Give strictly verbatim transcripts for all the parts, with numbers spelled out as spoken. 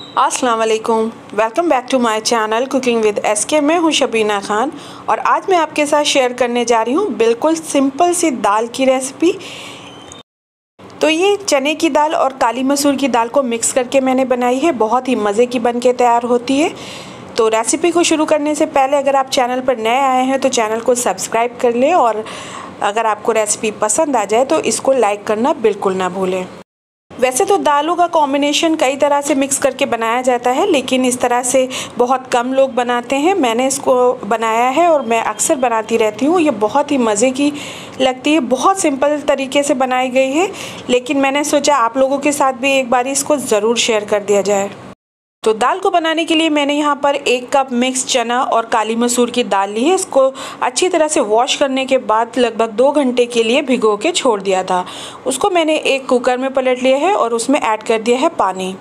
अस्सलाम वालेकुम, welcome back to my channel cooking with SK. मैं हूं शबीना खान और आज मैं आपके साथ शेयर करने जा रही हूं बिल्कुल सिंपल सी दाल की रेसिपी। तो ये चने की दाल और काली मसूर की दाल को मिक्स करके मैंने बनाई है, बहुत ही मज़े की बन के तैयार होती है। तो रेसिपी को शुरू करने से पहले अगर आप चैनल पर नए आए हैं तो चैनल को सब्सक्राइब कर लें और अगर आपको रेसिपी पसंद आ जाए तो इसको लाइक करना बिल्कुल ना भूलें। वैसे तो दालों का कॉम्बिनेशन कई तरह से मिक्स करके बनाया जाता है, लेकिन इस तरह से बहुत कम लोग बनाते हैं। मैंने इसको बनाया है और मैं अक्सर बनाती रहती हूँ। ये बहुत ही मज़े की लगती है, बहुत सिंपल तरीके से बनाई गई है, लेकिन मैंने सोचा आप लोगों के साथ भी एक बार इसको ज़रूर शेयर कर दिया जाए। तो दाल को बनाने के लिए मैंने यहाँ पर एक कप मिक्स चना और काली मसूर की दाल ली है। इसको अच्छी तरह से वॉश करने के बाद लगभग दो घंटे के लिए भिगो के छोड़ दिया था। उसको मैंने एक कुकर में पलट लिया है और उसमें ऐड कर दिया है पानी।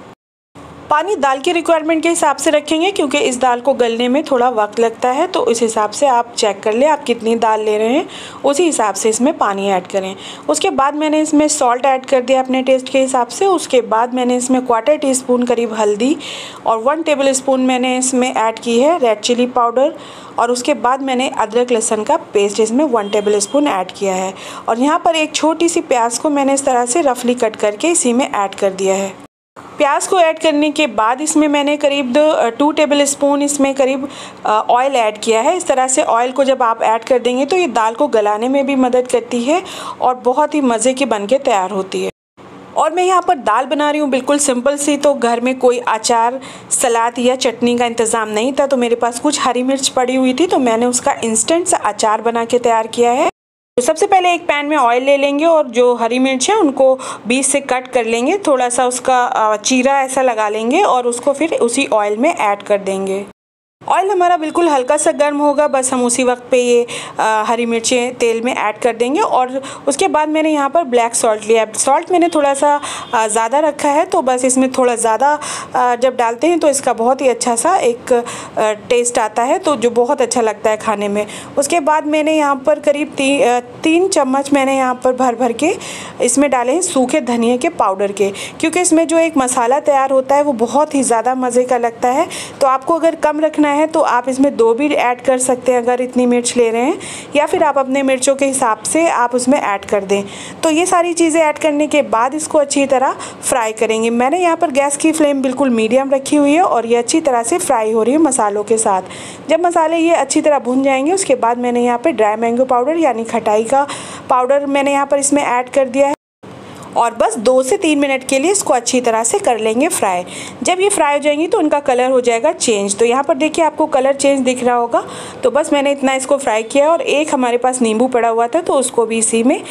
पानी दाल की रिक्वायरमेंट के हिसाब से रखेंगे क्योंकि इस दाल को गलने में थोड़ा वक्त लगता है, तो इस हिसाब से आप चेक कर लें आप कितनी दाल ले रहे हैं, उसी हिसाब से इसमें पानी ऐड करें। उसके बाद मैंने इसमें सॉल्ट ऐड कर दिया अपने टेस्ट के हिसाब से। उसके बाद मैंने इसमें क्वार्टर टी स्पून करीब हल्दी और वन टेबल स्पून मैंने इसमें ऐड की है रेड चिली पाउडर, और उसके बाद मैंने अदरक लहसुन का पेस्ट इसमें वन टेबल स्पून ऐड किया है। और यहाँ पर एक छोटी सी प्याज को मैंने इस तरह से रफली कट करके इसी में ऐड कर दिया है। प्याज को ऐड करने के बाद इसमें मैंने करीब टू टेबल स्पून इसमें करीब ऑयल ऐड किया है। इस तरह से ऑयल को जब आप ऐड कर देंगे तो ये दाल को गलाने में भी मदद करती है और बहुत ही मज़े की बन के तैयार होती है। और मैं यहाँ पर दाल बना रही हूँ बिल्कुल सिंपल सी, तो घर में कोई अचार, सलाद या चटनी का इंतज़ाम नहीं था, तो मेरे पास कुछ हरी मिर्च पड़ी हुई थी, तो मैंने उसका इंस्टेंट सा अचार बना के तैयार किया है। तो सबसे पहले एक पैन में ऑयल ले लेंगे और जो हरी मिर्च है उनको बीच से कट कर लेंगे, थोड़ा सा उसका चीरा ऐसा लगा लेंगे और उसको फिर उसी ऑयल में ऐड कर देंगे। ऑयल हमारा बिल्कुल हल्का सा गर्म होगा, बस हम उसी वक्त पे ये आ, हरी मिर्चें तेल में ऐड कर देंगे। और उसके बाद मैंने यहाँ पर ब्लैक सॉल्ट लिया है। सॉल्ट मैंने थोड़ा सा ज़्यादा रखा है, तो बस इसमें थोड़ा ज़्यादा जब डालते हैं तो इसका बहुत ही अच्छा सा एक आ, टेस्ट आता है, तो जो बहुत अच्छा लगता है खाने में। उसके बाद मैंने यहाँ पर करीब ती, आ, तीन चम्मच मैंने यहाँ पर भर भर के इसमें डाले हैं सूखे धनिए के पाउडर के, क्योंकि इसमें जो एक मसाला तैयार होता है वो बहुत ही ज़्यादा मज़े का लगता है। तो आपको अगर कम रखना है तो आप इसमें दो भी ऐड कर सकते हैं अगर इतनी मिर्च ले रहे हैं, या फिर आप अपने मिर्चों के हिसाब से आप उसमें ऐड कर दें। तो ये सारी चीज़ें ऐड करने के बाद इसको अच्छी तरह फ्राई करेंगे। मैंने यहाँ पर गैस की फ्लेम बिल्कुल मीडियम रखी हुई है और ये अच्छी तरह से फ्राई हो रही है मसालों के साथ। जब मसाले ये अच्छी तरह भुन जाएंगे उसके बाद मैंने यहाँ पर ड्राई मैंगो पाउडर यानी खटाई का पाउडर मैंने यहाँ पर इसमें ऐड कर दिया है और बस दो से तीन मिनट के लिए इसको अच्छी तरह से कर लेंगे फ्राई। जब ये फ्राई हो जाएंगी तो उनका कलर हो जाएगा चेंज। तो यहाँ पर देखिए आपको कलर चेंज दिख रहा होगा। तो बस मैंने इतना इसको फ्राई किया और एक हमारे पास नींबू पड़ा हुआ था तो उसको भी इसी में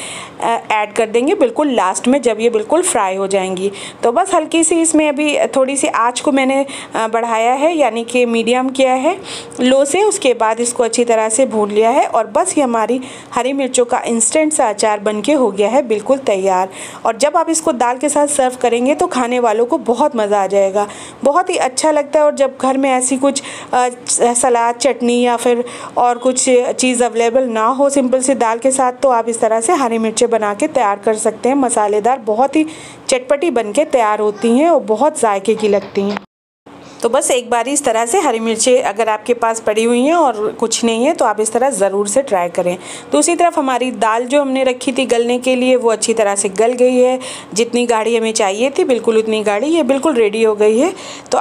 ऐड कर देंगे बिल्कुल लास्ट में जब ये बिल्कुल फ्राई हो जाएंगी। तो बस हल्की सी इसमें अभी थोड़ी सी आँच को मैंने बढ़ाया है, यानी कि मीडियम किया है लो से। उसके बाद इसको अच्छी तरह से भून लिया है और बस ये हमारी हरी मिर्चों का इंस्टेंट सा अचार बन के हो गया है बिल्कुल तैयार। और जब आप इसको दाल के साथ सर्व करेंगे तो खाने वालों को बहुत मज़ा आ जाएगा, बहुत ही अच्छा लगता है। और जब घर में ऐसी कुछ सलाद, चटनी या फिर और कुछ चीज़ अवेलेबल ना हो सिंपल सी दाल के साथ, तो आप इस तरह से हरी मिर्चें बना के तैयार कर सकते हैं। मसालेदार बहुत ही चटपटी बन के तैयार होती हैं और बहुत जायके की लगती हैं। तो बस एक बार इस तरह से हरी मिर्चें अगर आपके पास पड़ी हुई हैं और कुछ नहीं है तो आप इस तरह ज़रूर से ट्राई करें। दूसरी तरफ हमारी दाल जो हमने रखी थी गलने के लिए वो अच्छी तरह से गल गई है। जितनी गाढ़ी हमें चाहिए थी बिल्कुल उतनी गाढ़ी ये बिल्कुल रेडी हो गई है। तो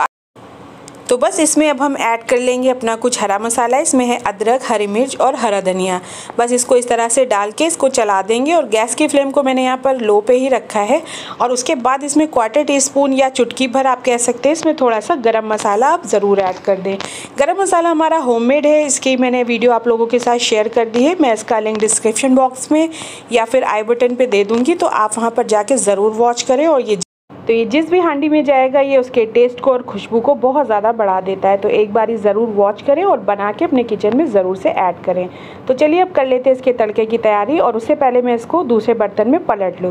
तो बस इसमें अब हम ऐड कर लेंगे अपना कुछ हरा मसाला। इसमें है अदरक, हरी मिर्च और हरा धनिया। बस इसको इस तरह से डाल के इसको चला देंगे और गैस की फ्लेम को मैंने यहाँ पर लो पे ही रखा है। और उसके बाद इसमें क्वार्टर टी स्पून या चुटकी भर आप कह सकते हैं इसमें थोड़ा सा गरम मसाला आप ज़रूर ऐड कर दें। गरम मसाला हमारा होममेड है, इसकी मैंने वीडियो आप लोगों के साथ शेयर कर दी है। मैं इसका लिंक डिस्क्रिप्शन बॉक्स में या फिर आई बटन पर दे दूँगी, तो आप वहाँ पर जाके ज़रूर वॉच करें। और ये तो ये जिस भी हांडी में जाएगा ये उसके टेस्ट को और खुशबू को बहुत ज़्यादा बढ़ा देता है। तो एक बार ज़रूर वॉच करें और बना के अपने किचन में ज़रूर से ऐड करें। तो चलिए अब कर लेते हैं इसके तड़के की तैयारी, और उससे पहले मैं इसको दूसरे बर्तन में पलट लूँगी।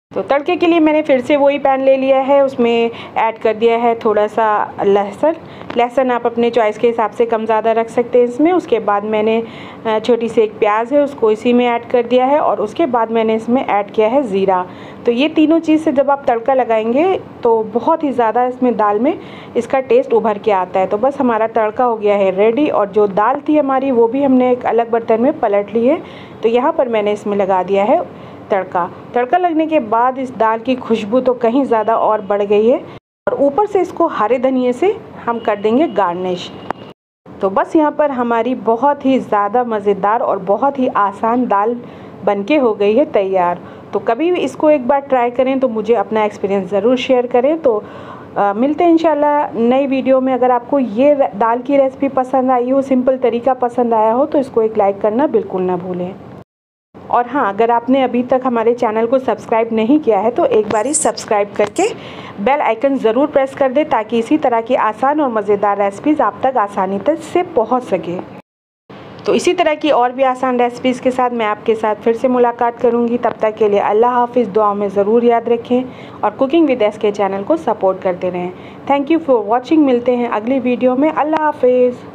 तो तड़के के लिए मैंने फिर से वही पैन ले लिया है, उसमें ऐड कर दिया है थोड़ा सा लहसुन। लहसुन आप अपने चॉइस के हिसाब से कम ज़्यादा रख सकते हैं इसमें। उसके बाद मैंने छोटी सी एक प्याज है उसको इसी में ऐड कर दिया है, और उसके बाद मैंने इसमें ऐड किया है ज़ीरा। तो ये तीनों चीज़ से जब आप तड़का लगाएंगे तो बहुत ही ज़्यादा इसमें दाल में इसका टेस्ट उभर के आता है। तो बस हमारा तड़का हो गया है रेडी, और जो दाल थी हमारी वो भी हमने एक अलग बर्तन में पलट ली है। तो यहाँ पर मैंने इसमें लगा दिया है तड़का। तड़का लगने के बाद इस दाल की खुशबू तो कहीं ज़्यादा और बढ़ गई है, और ऊपर से इसको हरे धनिए से हम कर देंगे गार्निश। तो बस यहाँ पर हमारी बहुत ही ज़्यादा मज़ेदार और बहुत ही आसान दाल बनके हो गई है तैयार। तो कभी भी इसको एक बार ट्राई करें तो मुझे अपना एक्सपीरियंस ज़रूर शेयर करें। तो आ, मिलते हैं इंशाल्लाह नई वीडियो में। अगर आपको ये दाल की रेसिपी पसंद आई हो, सिंपल तरीका पसंद आया हो, तो इसको एक लाइक करना बिल्कुल ना भूलें। और हाँ, अगर आपने अभी तक हमारे चैनल को सब्सक्राइब नहीं किया है तो एक बार ही सब्सक्राइब करके बेल आइकन ज़रूर प्रेस कर दें, ताकि इसी तरह की आसान और मज़ेदार रेसिपीज़ आप तक आसानी तक से पहुँच सके। तो इसी तरह की और भी आसान रेसिपीज़ के साथ मैं आपके साथ फिर से मुलाकात करूँगी। तब तक के लिए अल्लाह हाफिज़। दुआओं में ज़रूर याद रखें, और cooking with S K channel को सपोर्ट करते रहें। Thank you for watching. मिलते हैं अगली वीडियो में। अल्लाह हाफिज़।